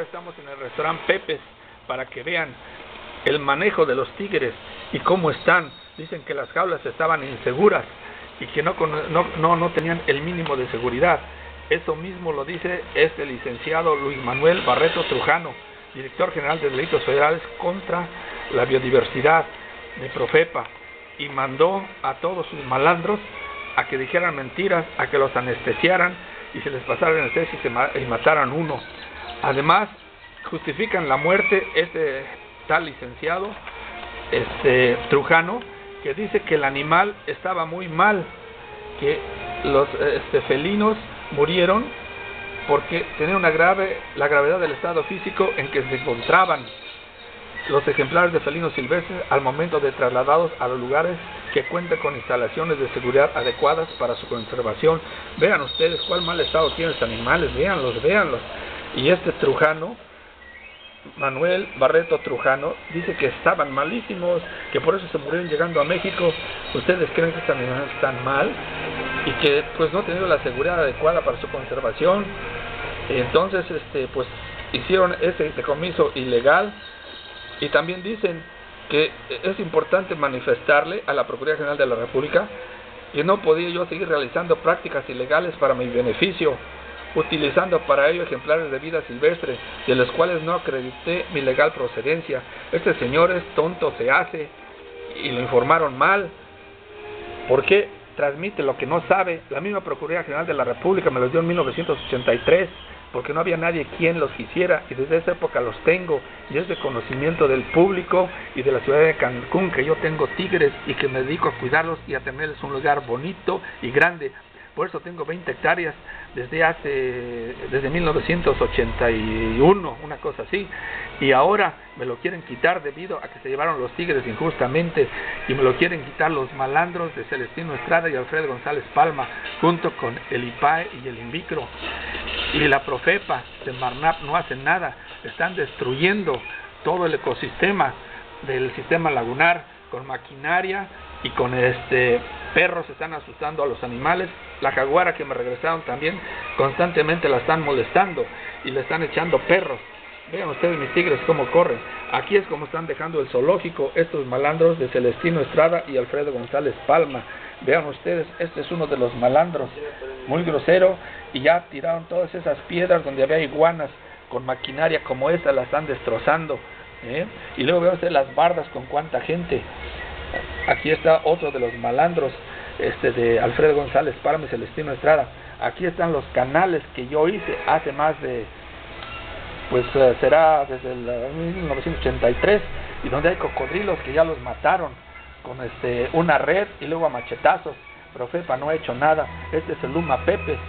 estamos en el restaurante Pepes para que vean el manejo de los tigres y cómo están. Dicen que las jaulas estaban inseguras y que no tenían el mínimo de seguridad. Eso mismo lo dice este licenciado Luis Manuel Barreto Trujano, director general de Delitos Federales contra la Biodiversidad de Profepa, y mandó a todos sus malandros a que dijeran mentiras, a que los anestesiaran y se les pasara la anestesia y mataran uno. Además, justifican la muerte este tal licenciado Trujano, que dice que el animal estaba muy mal, que los felinos murieron porque tenían la gravedad del estado físico en que se encontraban los ejemplares de felinos silvestres al momento de trasladados a los lugares que cuentan con instalaciones de seguridad adecuadas para su conservación. Vean ustedes cuál mal estado tienen los animales, véanlos. Y este Trujano, Manuel Barreto Trujano, dice que estaban malísimos, que por eso se murieron llegando a México. ¿Ustedes creen que estos animales están mal? Y que pues no tenido la seguridad adecuada para su conservación. Entonces pues hicieron ese decomiso ilegal. Y también dicen que es importante manifestarle a la Procuraduría General de la República que no podía yo seguir realizando prácticas ilegales para mi beneficio, utilizando para ello ejemplares de vida silvestre, de los cuales no acredité mi legal procedencia. Este señor es tonto, se hace, y lo informaron mal. ¿Por qué transmite lo que no sabe? La misma Procuraduría General de la República me los dio en 1983, porque no había nadie quien los quisiera, y desde esa época los tengo, y es de conocimiento del público y de la ciudad de Cancún que yo tengo tigres y que me dedico a cuidarlos y a tenerles un lugar bonito y grande. Por eso tengo 20 hectáreas desde 1981, una cosa así, y ahora me lo quieren quitar debido a que se llevaron los tigres injustamente, y me lo quieren quitar los malandros de Celestino Estrada y Alfredo González Palma, junto con el IPAE y el INVICRO. Y la Profepa de Marnap no hacen nada, están destruyendo todo el ecosistema del sistema lagunar con maquinaria y con perros, están asustando a los animales. La jaguara que me regresaron también constantemente la están molestando y le están echando perros. Vean ustedes mis tigres cómo corren. Aquí es como están dejando el zoológico estos malandros de Celestino Estrada y Alfredo González Palma. Vean ustedes, este es uno de los malandros, muy grosero, y ya tiraron todas esas piedras donde había iguanas con maquinaria como esta, la están destrozando, y luego vean ustedes las bardas con cuánta gente. Aquí está otro de los malandros, de Alfredo González Palma y Celestino Estrada. Aquí están los canales que yo hice hace más de, será desde el 1983, y donde hay cocodrilos que ya los mataron con una red y luego a machetazos. Profepa no ha hecho nada. Este es el Luma Pepes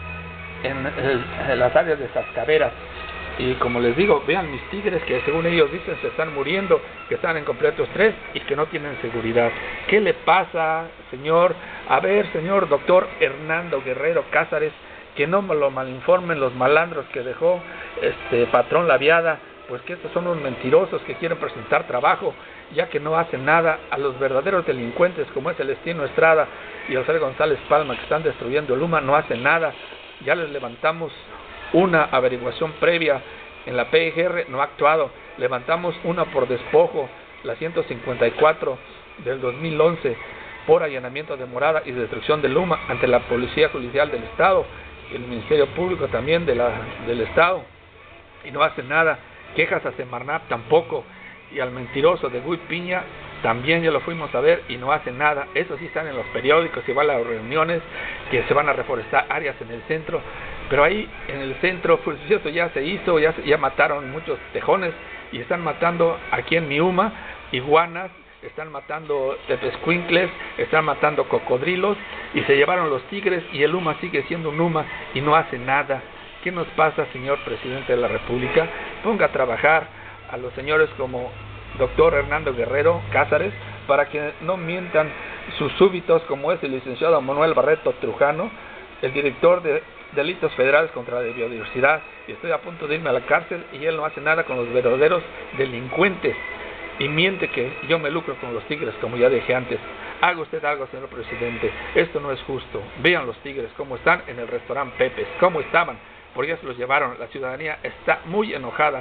en las áreas de Sascaveras. Y como les digo, vean mis tigres que según ellos dicen se están muriendo, que están en completo estrés y que no tienen seguridad. ¿Qué le pasa, señor? A ver, señor doctor Hernando Guerrero Cázares, que no me lo malinformen los malandros que dejó patrón Laviada, pues que estos son unos mentirosos que quieren presentar trabajo, ya que no hacen nada. A los verdaderos delincuentes como es Celestino Estrada y Alfredo González Palma, que están destruyendo el Luma, no hacen nada. Ya les levantamos una averiguación previa en la PGR, no ha actuado. Levantamos una por despojo, la 154 del 2011, por allanamiento de morada y destrucción del Luma ante la Policía Judicial del Estado y el Ministerio Público también del Estado, y no hacen nada. Quejas a Semarnap tampoco, y al mentiroso de Guy Piña también ya lo fuimos a ver y no hacen nada. Eso sí están en los periódicos y van a las reuniones que se van a reforestar áreas en el centro, pero ahí en el centro, pues eso ya se hizo, ya mataron muchos tejones, y están matando aquí en Miuma iguanas, están matando tepescuincles, están matando cocodrilos, y se llevaron los tigres, y el Luma sigue siendo un Luma y no hace nada. ¿Qué nos pasa, señor presidente de la República? Ponga a trabajar a los señores como doctor Hernando Guerrero Cázares para que no mientan sus súbitos, como es el licenciado Manuel Barreto Trujano, el director de Delitos Federales contra la Biodiversidad, y estoy a punto de irme a la cárcel y él no hace nada con los verdaderos delincuentes, y miente que yo me lucro con los tigres, como ya dije antes. Haga usted algo, señor presidente, esto no es justo. Vean los tigres cómo están en el restaurante Pepes, cómo estaban, porque ya se los llevaron. La ciudadanía está muy enojada.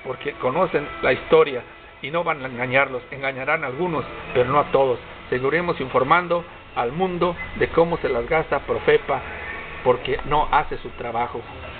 porque conocen la historia y no van a engañarlos. Engañarán a algunos, pero no a todos. Seguiremos informando al mundo de cómo se las gasta Profepa, porque no hace su trabajo.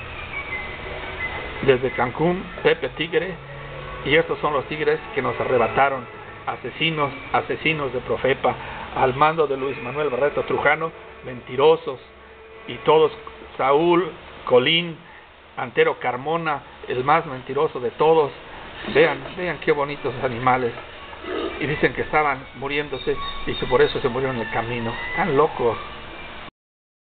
Desde Cancún, Pepe Tigre, y estos son los tigres que nos arrebataron, asesinos de Profepa, al mando de Luis Manuel Barreto Trujano, mentirosos, y todos, Saúl, Colín, Antero Carmona, el más mentiroso de todos. Vean qué bonitos animales. Y dicen que estaban muriéndose y que por eso se murieron en el camino. Están locos.